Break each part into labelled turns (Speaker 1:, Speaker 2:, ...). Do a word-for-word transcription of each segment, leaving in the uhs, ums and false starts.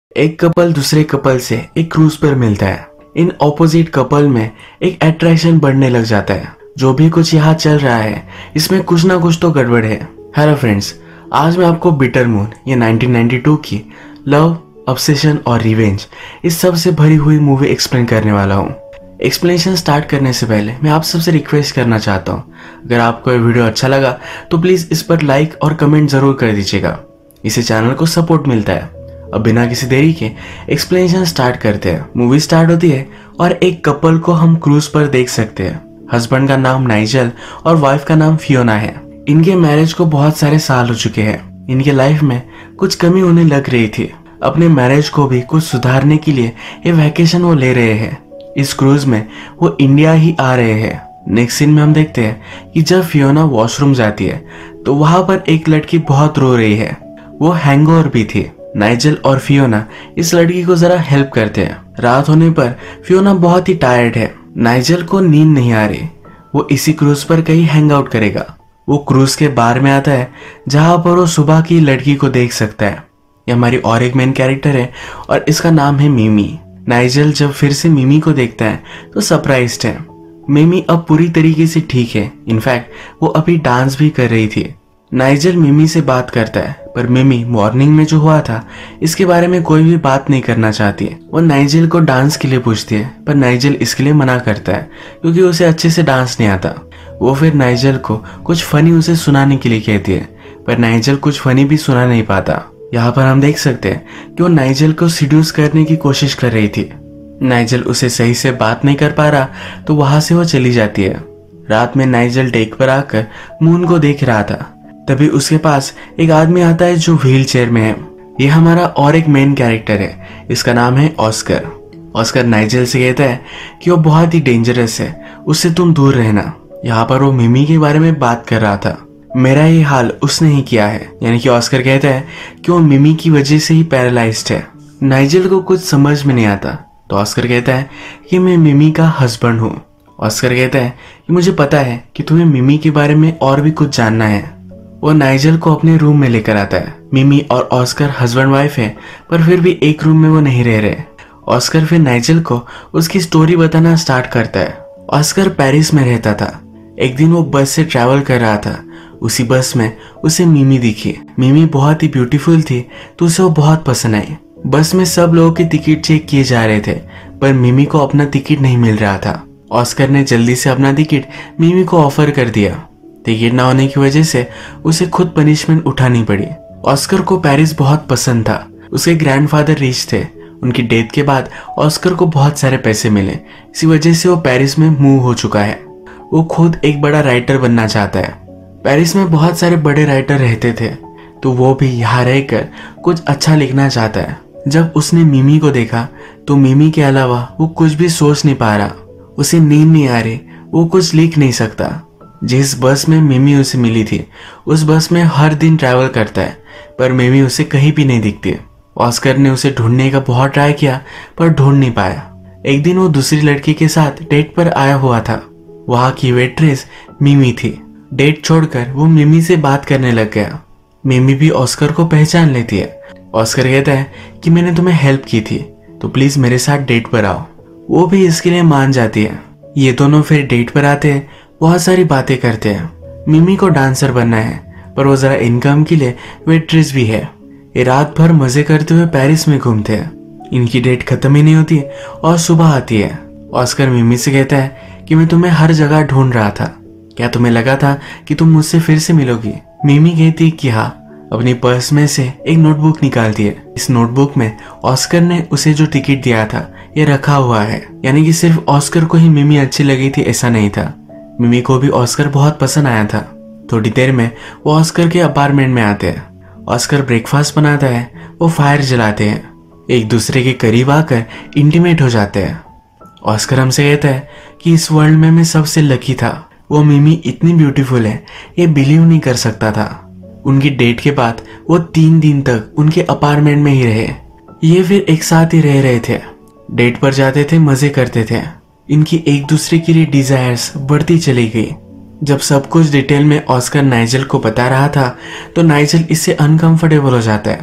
Speaker 1: एक कपल दूसरे कपल से एक क्रूज पर मिलता है। इन ऑपोजिट कपल में एक अट्रैक्शन बढ़ने लग जाता है। जो भी कुछ यहाँ चल रहा है इसमें कुछ ना कुछ तो गड़बड़ है। हेलो फ्रेंड्स, आज मैं आपको बिटर मून ये नाइनटीन नाइंटी टू की लव, ऑब्सेशन और रिवेंज इस सब से भरी हुई मूवी एक्सप्लेन करने वाला हूँ। एक्सप्लेनेशन स्टार्ट करने से पहले मैं आप सबसे रिक्वेस्ट करना चाहता हूँ, अगर आपको ये वीडियो अच्छा लगा तो प्लीज इस पर लाइक और कमेंट जरूर कर दीजिएगा। इससे चैनल को सपोर्ट मिलता है। अब बिना किसी देरी के एक्सप्लेनेशन स्टार्ट करते हैं। मूवी स्टार्ट होती है और एक कपल को हम क्रूज पर देख सकते हैं। हस्बैंड का नाम नाइजल और वाइफ का नाम फियोना है। इनके मैरिज को बहुत सारे साल हो चुके हैं। इनके लाइफ में कुछ कमी होने लग रही थी। अपने मैरिज को भी कुछ सुधारने के लिए ये वैकेशन वो ले रहे हैं। इस क्रूज में वो इंडिया ही आ रहे हैं। नेक्स्ट सीन में हम देखते हैं कि जब फियोना वॉशरूम जाती है तो वहां पर एक लड़की बहुत रो रही है। वो हैंगओवर भी थी। नाइजल और फियोना इस लड़की को जरा हेल्प करते हैं। रात होने पर फियोना बहुत ही टायर्ड है। नाइजल को नींद नहीं आ रही। वो इसी क्रूज पर कहीं हैंग आउट करेगा। वो क्रूज के बार में आता है जहां पर वो सुबह की लड़की को देख सकता है। ये हमारी और एक मेन कैरेक्टर है और इसका नाम है मिमी। नाइजल जब फिर से मिमी को देखता है तो सरप्राइज्ड है। मिमी अब पूरी तरीके से ठीक है। इनफैक्ट वो अभी डांस भी कर रही थी। नाइजल मिमी से बात करता है पर मिमी मॉर्निंग में जो हुआ था इसके बारे में कोई भी बात नहीं करना चाहती है। वो नाइजल को डांस के लिए पूछती है पर नाइजल इसके लिए मना करता है क्योंकि उसे अच्छे से डांस नहीं आता। वो फिर नाइजल को कुछ फनी उसे सुनाने के लिए कहती है पर नाइजल कुछ फनी भी सुना नहीं पाता। यहाँ पर हम देख सकते हैं कि वो नाइजल को सीड्यूस करने की कोशिश कर रही थी। नाइजल उसे सही से बात नहीं कर पा रहा तो वहां से वो चली जाती है। रात में नाइजल डेक पर आकर मून को देख रहा था। तभी उसके पास एक आदमी आता है जो व्हील चेयर में है। ये हमारा और एक मेन कैरेक्टर है। इसका नाम है ऑस्कर। ऑस्कर नाइजल से कहता है कि वो बहुत ही डेंजरस है, उससे तुम दूर रहना। यहाँ पर वो मिमी के बारे में बात कर रहा था। मेरा ये हाल उसने ही किया है। यानी कि ऑस्कर कहता है कि वो मिमी की वजह से ही पैरालाइज्ड है। नाइजल को कुछ समझ में नहीं आता तो ऑस्कर कहता है कि मैं मिमी का हस्बैंड हूँ। ऑस्कर कहता है कि मुझे पता है कि तुम्हें मिमी के बारे में और भी कुछ जानना है। वो नाइजल को अपने रूम में लेकर आता है। मिमी और ऑस्कर हस्बैंड वाइफ है पर फिर भी एक रूम में वो नहीं रह रहे। ऑस्कर फिर नाइजल को उसकी स्टोरी बताना स्टार्ट करता है। ऑस्कर पेरिस में रहता था। एक दिन वो बस से ट्रैवल कर रहा था। उसी बस में उसे मिमी दिखी। मिमी बहुत ही ब्यूटीफुल थी तो उसे वो बहुत पसंद आई। बस में सब लोगों के टिकट चेक किए जा रहे थे पर मिमी को अपना टिकट नहीं मिल रहा था। ऑस्कर ने जल्दी से अपना टिकट मिमी को ऑफर कर दिया। टिकट ना होने की वजह से उसे खुद पनिशमेंट उठानी पड़ी। ऑस्कर को पेरिस बहुत पसंद था। उसके ग्रैंडफादर रिच थे। उनकी डेथ के बाद ऑस्कर को बहुत सारे पैसे मिले। इसी वजह से वो पेरिस में मूव हो चुका है। वो खुद एक बड़ा राइटर बनना चाहता है। पेरिस में बहुत सारे बड़े राइटर रहते थे तो वो भी यहाँ रहकर कुछ अच्छा लिखना चाहता है। जब उसने मिमी को देखा तो मिमी के अलावा वो कुछ भी सोच नहीं पा रहा। उसे नींद नहीं आ रही। वो कुछ लिख नहीं सकता। जिस बस में मिमी उसे मिली थी उस बस में हर दिन ट्रैवल करता है पर मिमी उसे कहीं भी नहीं दिखती। ऑस्कर ने उसे ढूंढने का बहुत ट्राई किया पर ढूंढ नहीं पाया। एक दिन वो दूसरी लड़की के साथ डेट पर आया हुआ था। वहां की वेट्रेस मिमी थी। डेट छोड़कर वो मिमी से बात करने लग गया। मिमी भी ऑस्कर को पहचान लेती है। ऑस्कर कहता है कि मैंने तुम्हें हेल्प की थी तो प्लीज मेरे साथ डेट पर आओ। वो भी इसके लिए मान जाती है। ये दोनों फिर डेट पर आते हैं। बहुत सारी बातें करते हैं। मिमी को डांसर बनना है पर वो जरा इनकम के लिए वेट्रेस भी है। ये रात भर मजे करते हुए पेरिस में घूमते हैं। इनकी डेट खत्म ही नहीं होती और सुबह आती है। ऑस्कर मिमी से कहता है कि मैं तुम्हें हर जगह ढूंढ रहा था। क्या तुम्हें लगा था कि तुम मुझसे फिर से मिलोगी? मिमी कहती कि हाँ। अपनी पर्स में से एक नोटबुक निकालती है। इस नोटबुक में ऑस्कर ने उसे जो टिकट दिया था ये रखा हुआ है। यानी कि सिर्फ ऑस्कर को ही मिमी अच्छी लगी थी ऐसा नहीं था। मिमी को भी ऑस्कर बहुत पसंद आया था। थोड़ी देर में वो ऑस्कर के अपार्टमेंट में आते हैं। ऑस्कर ब्रेकफास्ट बनाता है। वो फायर जलाते हैं। एक दूसरे के करीब आकर इंटीमेट हो जाते हैं। ऑस्कर हमसे कहता है कि इस वर्ल्ड में मैं सबसे लकी था। वो मिमी इतनी ब्यूटीफुल है ये बिलीव नहीं कर सकता था। उनकी डेट के बाद वो तीन दिन तक उनके अपार्टमेंट में ही रहे। ये फिर एक साथ ही रह रहे थे। डेट पर जाते थे, मजे करते थे। इनकी एक दूसरे के लिए डिजायर्स बढ़ती चली गई। जब सब कुछ डिटेल में ऑस्कर नाइजल को बता रहा था तो नाइजल इससे अनकंफर्टेबल हो जाता है।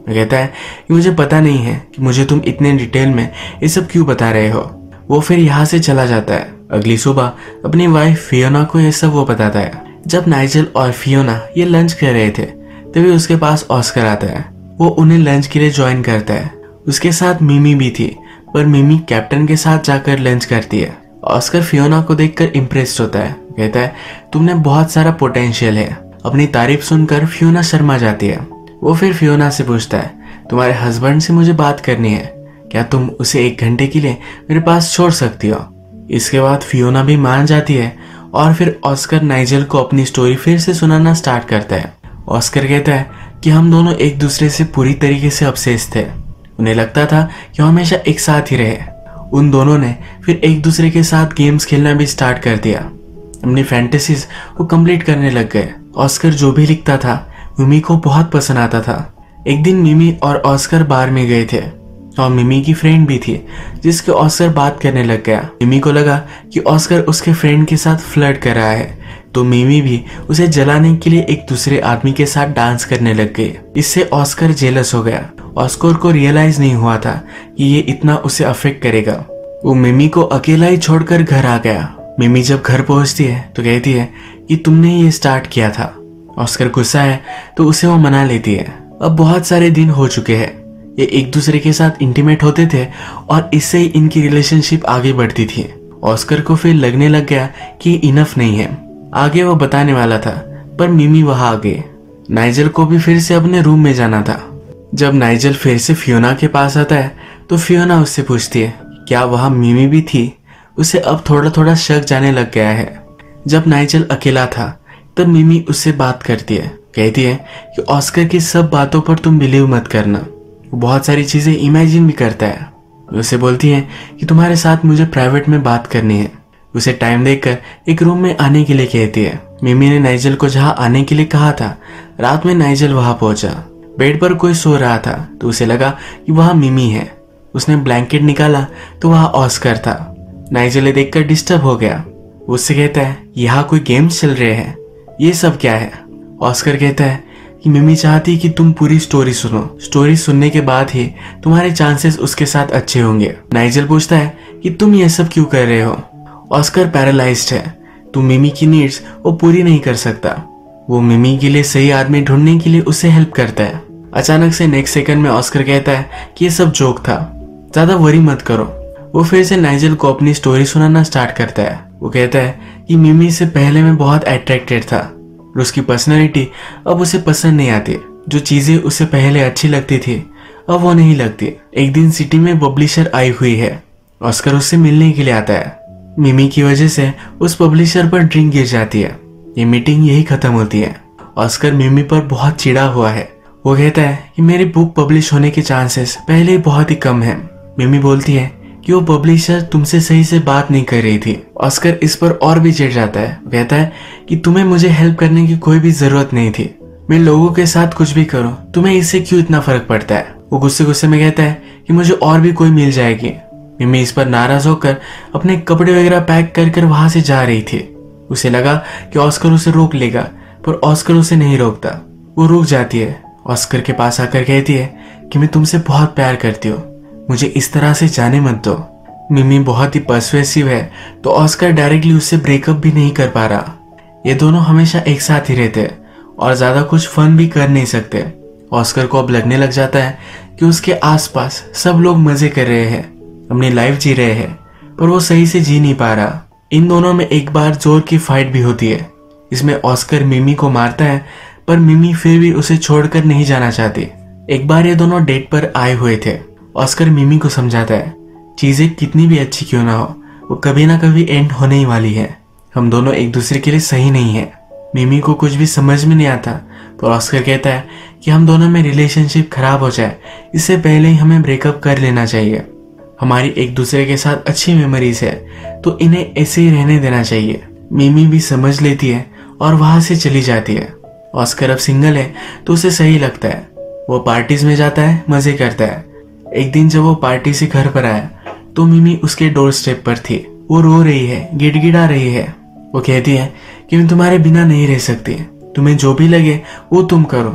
Speaker 1: वो कहता है कि मुझे पता नहीं है कि मुझे तुम इतने डिटेल में ये सब क्यों बता रहे हो। वो फिर यहाँ से चला जाता है। अगली सुबह अपनी वाइफ फियोना को ये सब वो बताता है। जब नाइजेल और फियोना ये लंच कर रहे थे तभी उसके पास ऑस्कर आता है। वो उन्हें लंच के लिए ज्वाइन करता है। उसके साथ मिमी भी थी, पर मिमी कैप्टन के साथ जाकर लंच करती है। ऑस्कर फियोना को देखकर इम्प्रेस्ड होता है। कहता है तुमने बहुत सारा पोटेंशियल है। अपनी तारीफ सुनकर फियोना शर्मा जाती है। वो फिर फियोना से पूछता है तुम्हारे हस्बैंड से मुझे बात करनी है, क्या तुम उसे एक घंटे के लिए मेरे पास छोड़ सकती हो। इसके बाद फियोना भी मान जाती है और फिर ऑस्कर नाइजेल को अपनी स्टोरी फिर से सुनाना स्टार्ट करता है। ऑस्कर कहता है कि हम दोनों एक दूसरे से पूरी तरीके से ऑब्सेस्ड थे। उन्हें लगता था कि हम हमेशा एक साथ ही रहे। उन दोनों ने फिर एक दूसरे के साथ गेम्स खेलना भी स्टार्ट कर दिया। अपनी फैंटेसीज वो कंप्लीट करने लग गए। ऑस्कर जो भी लिखता था मिमी को बहुत पसंद आता था। एक दिन मिमी और ऑस्कर बार में गए थे और मिमी की फ्रेंड भी थी जिसके ऑस्कर बात करने लग गया। मिमी को लगा कि ऑस्कर उसके फ्रेंड के साथ फ्लर्ट कर रहा है, तो मिमी भी उसे जलाने के लिए एक दूसरे आदमी के साथ डांस करने लग गई। इससे ऑस्कर जेलस हो गया। ऑस्कर को रियलाइज नहीं हुआ था कि ये इतना उसे अफेक्ट करेगा। वो मिमी को अकेला ही छोड़कर घर आ गया। मिमी जब घर पहुंचती है तो कहती है कि तुमने ये स्टार्ट किया था। ऑस्कर गुस्सा है तो उसे वो मना लेती है। अब बहुत सारे दिन हो चुके हैं। ये एक दूसरे के साथ इंटीमेट होते थे और इससे ही इनकी रिलेशनशिप आगे बढ़ती थी। ऑस्कर को फिर लगने लग गया कि इनफ नहीं है। आगे वो बताने वाला था पर मिमी वहां आ गई। नाइजेल को भी फिर से अपने रूम में जाना था। जब नाइजेल फिर से फियोना के पास आता है तो फियोना उससे पूछती है क्या वहां मिमी भी थी। उसे अब थोड़ा थोड़ा शक जाने लग गया है। जब नाइजेल अकेला था तब मिमी उससे बात करती है। कहती है कि ऑस्कर की सब बातों पर तुम बिलीव मत करना, वो बहुत सारी चीजें इमेजिन भी करता है। उसे बोलती है कि तुम्हारे साथ मुझे प्राइवेट में बात करनी है। उसे टाइम देकर एक रूम में आने के लिए कहती है। मिमी ने नाइजेल को जहां आने के लिए कहा था, रात में नाइजेल वहां पहुंचा। बेड पर कोई सो रहा था तो उसे लगा कि वहां मिमी है। उसने ब्लैंकेट निकाला तो वहां ऑस्कर था। नाइजेल देखकर डिस्टर्ब हो गया। उससे कहता है यहाँ कोई गेम्स चल रहे हैं, ये सब क्या है। ऑस्कर कहता है कि मिमी चाहती कि तुम पूरी स्टोरी सुनो। स्टोरी सुनने के बाद ही तुम्हारे चांसेस उसके साथ अच्छे होंगे। नाइजेल पूछता है कि तुम ये सब क्यों कर रहे हो। ऑस्कर पैरालाइज्ड है, तो मिमी की नीड्स वो पूरी नहीं कर सकता। वो मिमी के लिए सही आदमी ढूंढने के लिए उसे हेल्प करता है। अचानक से नेक्स्ट सेकंड में ऑस्कर कहता है कि ये सब जोक था, ज्यादा वरी मत करो। वो फिर से नाइजेल को अपनी स्टोरी सुनाना स्टार्ट करता है। वो कहता है कि मिमी से पहले मैं बहुत अट्रैक्टेड था और उसकी पर्सनैलिटी अब उसे पसंद नहीं आती। जो चीजें उसे पहले अच्छी लगती थी अब वो नहीं लगती। एक दिन सिटी में पब्लिशर आई हुई है। ऑस्कर उससे मिलने के लिए आता है। मिमी की वजह से उस पब्लिशर पर ड्रिंक गिर जाती है। ये मीटिंग यही खत्म होती है। ऑस्कर मिमी पर बहुत चिढ़ा हुआ है। वो कहता है कि मेरी बुक पब्लिश होने के चांसेस पहले ही बहुत ही कम है। मिमी बोलती है कि वो पब्लिशर तुमसे सही से बात नहीं कर रही थी। ऑस्कर इस पर और भी चिढ़ जाता है। वो कहता है कि तुम्हें मुझे हेल्प करने की कोई भी जरूरत नहीं थी। मैं लोगों के साथ कुछ भी करूं, तुम्हें इससे क्यों इतना फर्क पड़ता है। वो गुस्से गुस्से में कहता है कि मुझे और भी कोई मिल जाएगी। मिमी इस पर नाराज होकर अपने कपड़े वगैरह पैक कर कर वहां से जा रही थी। उसे लगा कि ऑस्कर उसे रोक लेगा, पर ऑस्कर उसे नहीं रोकता। वो रुक जाती है। ऑस्कर के पास आकर कहती है कि मैं तुमसे बहुत प्यार करती हूँ, मुझे इस तरह से जाने मत दो। मिमी बहुत ही पर्सुएसिव है तो ऑस्कर डायरेक्टली उससे ब्रेकअप भी नहीं कर पा रहा। ये दोनों हमेशा एक साथ ही रहते और ज्यादा कुछ फन भी कर नहीं सकते। ऑस्कर को अब लगने लग जाता है कि उसके आसपास सब लोग मजे कर रहे हैं, अपनी लाइफ जी रहे हैं, पर वो सही से जी नहीं पा रहा। इन दोनों में एक बार जोर की फाइट भी होती है। इसमें ऑस्कर मिमी को मारता है, पर मिमी फिर भी उसे छोड़कर नहीं जाना चाहती। एक बार ये दोनों डेट पर आए हुए थे। ऑस्कर मिमी को समझाता है चीजें कितनी भी अच्छी क्यों ना हो, वो कभी ना कभी एंड होने ही वाली है। हम दोनों एक दूसरे के लिए सही नहीं है। मिमी को कुछ भी समझ में नहीं आता, पर ऑस्कर कहता है कि हम दोनों में रिलेशनशिप खराब हो जाए इससे पहले ही हमें ब्रेकअप कर लेना चाहिए। हमारी एक दूसरे के साथ अच्छी मेमोरीज है तो इन्हें ऐसे ही रहने देना चाहिए। मिमी भी समझ लेती है और वहां से चली जाती है। ऑस्कर अब सिंगल है तो उसे सही लगता है। वो पार्टीज में जाता है, मजे करता है। एक दिन जब वो पार्टी से घर पर आया तो मिमी उसके डोर स्टेप पर थी। वो रो रही है, गिड़गिड़ा रही है। वो कहती है कि मैं तुम्हारे बिना नहीं रह सकती, तुम्हें जो भी लगे वो तुम करो।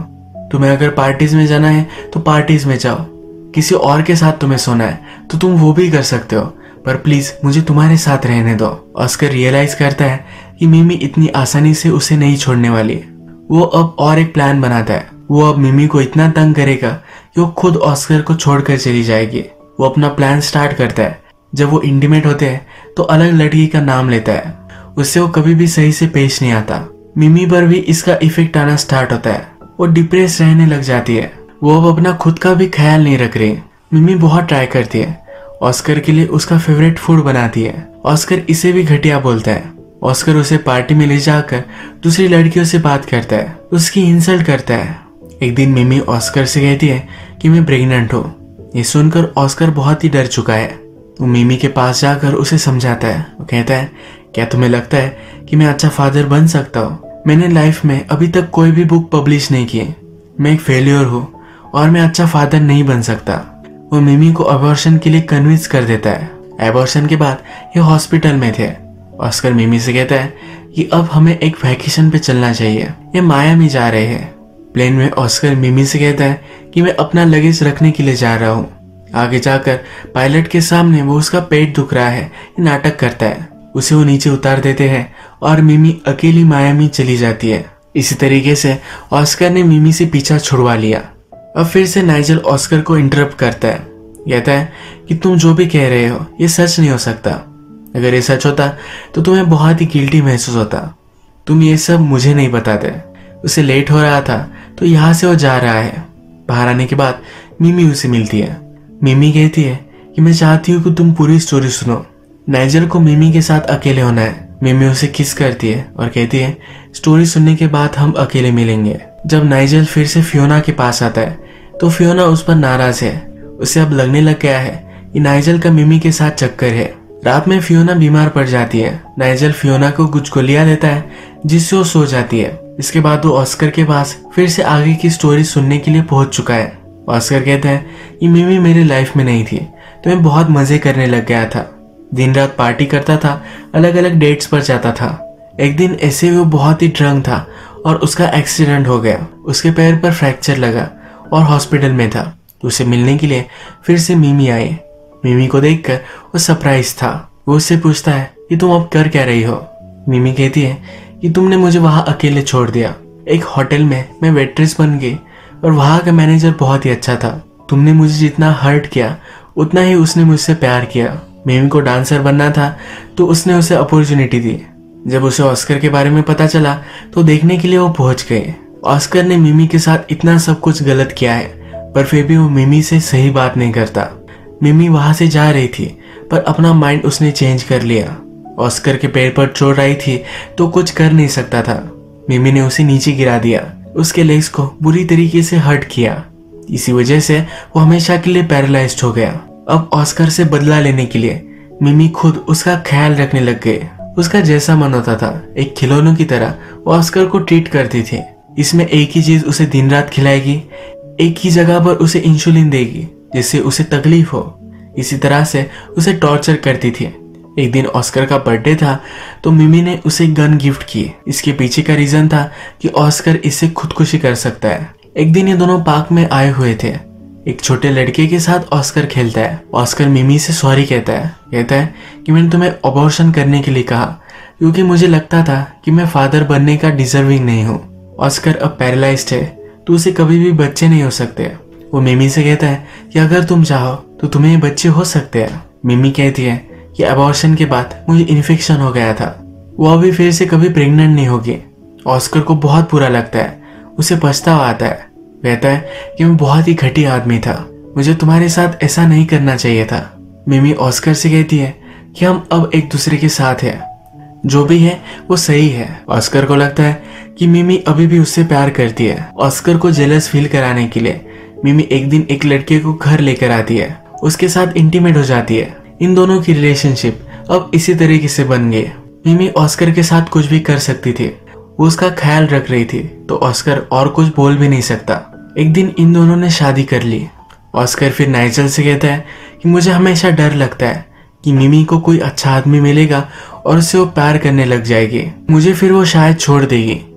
Speaker 1: तुम्हें अगर पार्टीज में जाना है तो पार्टीज में जाओ, किसी और के साथ तुम्हें सोना है तो तुम वो भी कर सकते हो, पर प्लीज मुझे तुम्हारे साथ रहने दो। ऑस्कर रियलाइज करता है कि मिमी इतनी आसानी से उसे नहीं छोड़ने वाली। वो अब और एक प्लान बनाता है। वो अब मिमी को इतना तंग करेगा कि वो खुद ऑस्कर को छोड़कर चली जाएगी। वो अपना प्लान स्टार्ट करता है। जब वो इंटीमेट होते हैं तो अलग लड़की का नाम लेता है, उससे वो कभी भी सही से पेश नहीं आता। मिमी पर भी इसका इफेक्ट आना स्टार्ट होता है। वो डिप्रेस रहने लग जाती है। वो अब अपना खुद का भी ख्याल नहीं रख रही। मिमी बहुत ट्राई करती है, ऑस्कर के लिए उसका फेवरेट फूड बनाती है। ऑस्कर इसे भी घटिया बोलता है। ऑस्कर उसे पार्टी में ले जाकर दूसरी लड़कियों से बात करता है, उसकी इंसल्ट करता है। एक दिन मिमी ऑस्कर से कहती है कि मैं प्रेग्नेंट हूँ। ये सुनकर ऑस्कर बहुत ही डर चुका है। वो मिमी के पास जाकर उसे समझाता है। वो कहता है, क्या तुम्हें लगता है कि मैं अच्छा फादर बन सकता हूँ? मैंने लाइफ में अभी तक कोई भी बुक पब्लिश नहीं की। मैं एक फेलियर हूँ और मैं अच्छा फादर नहीं बन सकता। वो मिमी को अबॉर्शन के लिए कन्विंस कर देता है। अबॉर्शन के बाद ये हॉस्पिटल में थे। ऑस्कर मिमी से कहता है कि अब हमें एक वैकेशन पे चलना चाहिए। ये मायामी जा रहे हैं। प्लेन में ऑस्कर मिमी से कहता है कि मैं अपना लगेज रखने के लिए जा रहा हूँ। आगे जाकर पायलट के सामने वो उसका पेट दुख रहा है ये नाटक करता है। उसे वो नीचे उतार देते हैं और मिमी अकेली मायामी चली जाती है। इसी तरीके से ऑस्कर ने मिमी से पीछा छुड़वा लिया। अब फिर से नाइजल ऑस्कर को इंटरप्ट करता है। कहता है कि तुम जो भी कह रहे हो ये सच नहीं हो सकता। अगर ये सच होता तो तुम्हें बहुत ही गिल्टी महसूस होता। तुम ये सब मुझे नहीं बताते। उसे लेट हो रहा था तो यहाँ से वो जा रहा है। बाहर आने के बाद मिमी उसे मिलती है। मिमी कहती है कि मैं चाहती हूँ कि तुम पूरी स्टोरी सुनो। नाइजल को मिमी के साथ अकेले होना है। मिमी उसे किस करती है और कहती है स्टोरी सुनने के बाद हम अकेले मिलेंगे। जब नाइजल फिर से फियोना के पास आता है तो फियोना उस पर नाराज है। उसे अब लगने लग गया है कि नाइजल का मिमी के साथ चक्कर है। रात में फियोना बीमार पड़ जाती है। नाइजल फियोना को कुछ गोलियां देता है जिससे वो सो जाती है। इसके बाद वो ऑस्कर के पास फिर से आगे की स्टोरी सुनने के लिए पहुंच चुका है। ऑस्कर कहता है कि मिमी मेरी लाइफ में नहीं थी तो मैं बहुत मजे करने लग गया था। दिन रात पार्टी करता था, अलग अलग डेट्स पर जाता था। एक दिन ऐसे वो बहुत ही ड्रंक था और उसका एक्सीडेंट हो गया। उसके पैर पर फ्रैक्चर लगा और हॉस्पिटल में था। तो उसे मिलने के लिए फिर से मिमी आई। मिमी को देखकर वो सरप्राइज था। वो उससे पूछता है कि तुम अब कर क्या रही हो? मिमी कहती है कि तुमने मुझे वहां अकेले छोड़ दिया। एक होटल में मैं वेट्रेस बन गई और वहां का मैनेजर बहुत ही अच्छा था। तुमने मुझे जितना हर्ट किया उतना ही उसने मुझसे प्यार किया। मिमी को डांसर बनना था तो उसने उसे अपॉर्चुनिटी दी। जब उसे ऑस्कर के बारे में पता चला तो देखने के लिए वो पहुंच गए। ऑस्कर ने मिमी के साथ इतना सब कुछ गलत किया है पर फिर भी वो मिमी से सही बात नहीं करता। मिमी वहां से जा रही थी पर अपना माइंड उसने चेंज कर लिया। ऑस्कर के पैर पर चोट आई थी तो कुछ कर नहीं सकता था। मिमी ने उसे नीचे गिरा दिया, उसके लेग्स को बुरी तरीके से हर्ट किया। इसी वजह से वो हमेशा के लिए पैरालाइज्ड हो गया। अब ऑस्कर से बदला लेने के लिए मिमी खुद उसका ख्याल रखने लग गए। उसका जैसा मन होता था एक खिलौनों की तरह वो ऑस्कर को ट्रीट करती थी। इसमें एक ही चीज उसे दिन रात खिलाएगी, एक ही जगह पर उसे इंसुलिन देगी जिससे उसे तकलीफ हो। इसी तरह से उसे टॉर्चर करती थी। एक दिन ऑस्कर का बर्थडे था तो मिमी ने उसे गन गिफ्ट की। इसके पीछे का रीजन था कि ऑस्कर इससे खुदकुशी कर सकता है। एक दिन ये दोनों पार्क में आए हुए थे। एक छोटे लड़के के साथ ऑस्कर खेलता है। ऑस्कर मिमी से सॉरी कहता है कहता है कि मैंने तुम्हें अबॉर्शन करने के लिए कहा क्योंकि मुझे लगता था कि मैं फादर बनने का डिजर्विंग नहीं हूँ। ऑस्कर अब पैरालाइज्ड है तो उसे कभी भी बच्चे नहीं हो सकते। वो मिमी से कहता है कि अगर तुम चाहो तो तुम्हें ये बच्चे हो सकते हैं। मिमी कहती है कि अबॉर्शन के बाद मुझे इन्फेक्शन हो गया था। वो अभी फिर से कभी प्रेग्नेंट नहीं होगी। ऑस्कर को बहुत बुरा लगता है, उसे पछतावा आता है। कहता है कि मैं बहुत ही घटिया आदमी था, मुझे तुम्हारे साथ ऐसा नहीं करना चाहिए था। मिमी ऑस्कर से कहती है कि हम अब एक दूसरे के साथ हैं, जो भी है वो सही है। ऑस्कर को लगता है कि मिमी अभी भी उससे प्यार करती है। ऑस्कर को जेलस फील कराने के लिए मिमी एक दिन एक लड़के को घर लेकर आती है, उसके साथ इंटीमेट हो जाती है। इन दोनों की रिलेशनशिप अब इसी तरीके से बन गई। मिमी ऑस्कर के साथ कुछ भी कर सकती थी, वो उसका ख्याल रख रही थी तो ऑस्कर और कुछ बोल भी नहीं सकता। एक दिन इन दोनों ने शादी कर ली। ऑस्कर फिर नाइजल से कहता है कि मुझे हमेशा डर लगता है कि मिमी को कोई अच्छा आदमी मिलेगा और उससे वो प्यार करने लग जाएगी, मुझे फिर वो शायद छोड़ देगी।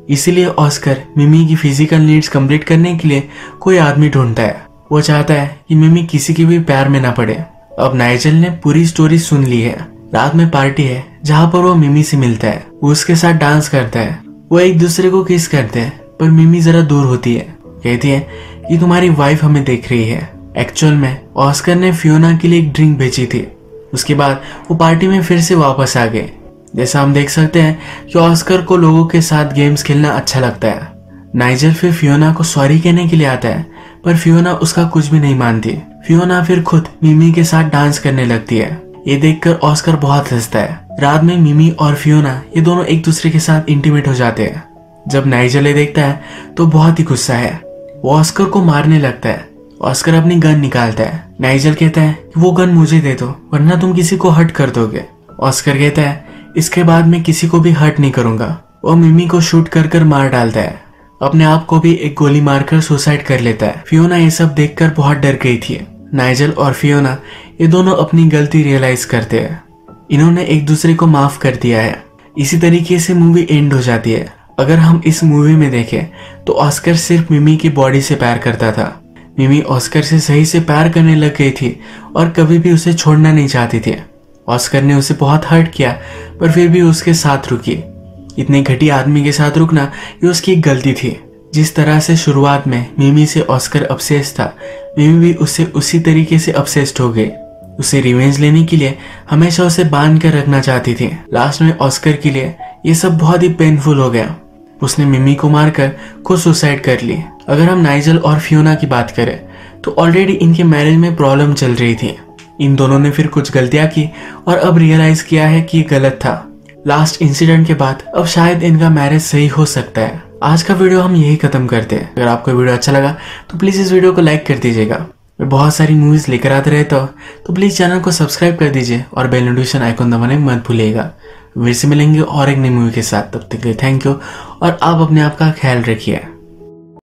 Speaker 1: इसीलिए ऑस्कर मिमी की फिजिकल नीड्स कंप्लीट करने के लिए कोई आदमी ढूंढता है। वो चाहता है कि मिमी किसी के भी प्यार में ना पड़े। अब नाइजेल ने पूरी स्टोरी सुन ली है। रात में पार्टी है जहाँ पर वो मिमी से मिलता है। वो उसके साथ डांस करता है। वो एक दूसरे को किस करते हैं, पर मिमी जरा दूर होती है। कहती है कि तुम्हारी वाइफ हमें देख रही है। एक्चुअल में ऑस्कर ने फियोना के लिए एक ड्रिंक भेजी थी। उसके बाद वो पार्टी में फिर से वापस आ गए। जैसा हम देख सकते हैं कि ऑस्कर को लोगों के साथ गेम्स खेलना अच्छा लगता है। नाइजेल फिर फियोना को सॉरी कहने के लिए आता है, पर फियोना उसका कुछ भी नहीं मानती। फियोना फिर खुद मिमी के साथ डांस करने लगती है। ये देखकर ऑस्कर बहुत हंसता है। रात में मिमी और फियोना ये दोनों एक दूसरे के साथ इंटीमेट हो जाते हैं। जब नाइजेल ये देखता है तो बहुत ही गुस्सा है। वो ऑस्कर को मारने लगता है। ऑस्कर अपनी गन निकालता है। नाइजेल कहता है कि वो गन मुझे दे दो वरना तुम किसी को हर्ट कर दोगे। ऑस्कर कहता है इसके बाद मैं किसी को भी हर्ट नहीं करूंगा। वो मिमी को शूट कर कर मार डालता है। अपने आप को भी एक गोली मारकर सुसाइड कर लेता है। फियोना ये सब देखकर बहुत डर गई थी। नाइजेल और फियोना ये दोनों अपनी गलती रियलाइज करते हैं। इन्होंने एक दूसरे को माफ कर दिया है। इसी तरीके से मूवी एंड हो जाती है। अगर हम इस मूवी में देखें तो ऑस्कर सिर्फ मिमी की बॉडी से प्यार करता था। मिमी ऑस्कर से सही से प्यार करने लग गई थी और कभी भी उसे छोड़ना नहीं चाहती थी। ऑस्कर ने उसे बहुत हर्ट किया, पर फिर भी उसके साथ रुकी। इतने घटिया आदमी के साथ रुकना ये उसकी एक गलती थी। जिस तरह से शुरुआत में मिमी से ऑस्कर obsessed था, मिमी भी उससे उसी तरीके से obsessed हो गई। उसे रिवेंज लेने के लिए हमेशा उसे बांध कर रखना चाहती थी। लास्ट में ऑस्कर के लिए ये सब बहुत ही पेनफुल हो गया। उसने मिमी को मारकर खुद सुसाइड कर ली। अगर हम नाइजेल और फियोना की बात करें तो ऑलरेडी इनके मैरिज में प्रॉब्लम चल रही थी। इन दोनों ने फिर कुछ गलतियां की और अब रियलाइज किया है कि ये गलत था। लास्ट इंसिडेंट के बाद अब शायद इनका मैरिज सही हो सकता है। आज का वीडियो हम यही खत्म करते हैं। अगर आपको वीडियो अच्छा लगा तो प्लीज इस वीडियो को लाइक कर दीजिएगा। मैं बहुत सारी मूवीज लेकर आते रहता हूँ, तो प्लीज चैनल को सब्सक्राइब कर दीजिए और बेल नोटिफिकेशन आइकन दबाने मत भूलिएगा। फिर से मिलेंगे और एक नई मूवी के साथ। तब तक के लिए थैंक यू और आप अपने आप का ख्याल रखिए।